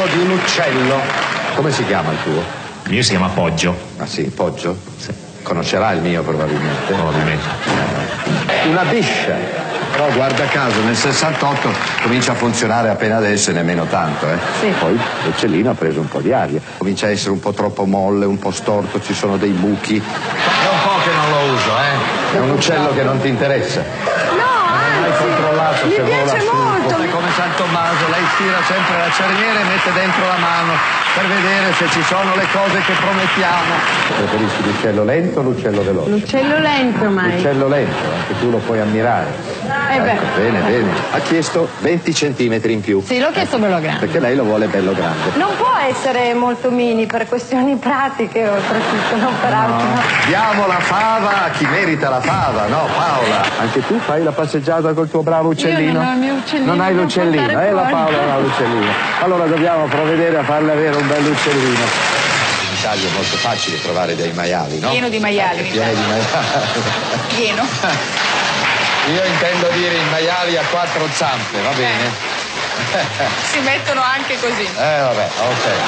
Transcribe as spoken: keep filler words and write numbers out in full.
di un uccello. Come si chiama il tuo? Il mio si chiama Poggio. Ah sì, Poggio? Sì. Conoscerà il mio probabilmente. Probabilmente. Una biscia. Però guarda caso, nel sessantotto comincia a funzionare appena adesso e nemmeno tanto, eh. Sì. Poi l'uccellino ha preso un po' di aria. Comincia a essere un po' troppo molle, un po' storto, ci sono dei buchi. È un po' che non lo uso, eh. È un uccello che non ti interessa. No, Hai anzi, controllato mi se vola piace su. molto. È come San Tommaso, lei tira sempre la cerniera e mette dentro la mano per vedere se ci sono le cose che promettiamo. Preferisci l'uccello lento o l'uccello veloce? L'uccello lento, mai. L'uccello lento, anche tu lo puoi ammirare. Eh beh. Ecco, bene, bene. Ha chiesto venti centimetri in più. Sì, l'ho chiesto bello grande. Perché lei lo vuole bello grande. Non può essere molto mini per questioni pratiche, oltretutto, non per altro. No. Diamo la fava a chi merita la fava, no Paola? Anche tu fai la passeggiata col tuo bravo uccellino? Io non ho il mio uccellino. Non hai l'uccellino, devo portare eh? La fuori. Paola non ha l'uccellino. Allora dobbiamo provvedere a farle avere un bell'uccellino. In Italia è molto facile trovare dei maiali, no? Pieno di maiali, mi Pieno di maiali. Pieno. Io intendo dire i maiali a quattro zampe, va bene? Si mettono anche così. Eh vabbè, ok.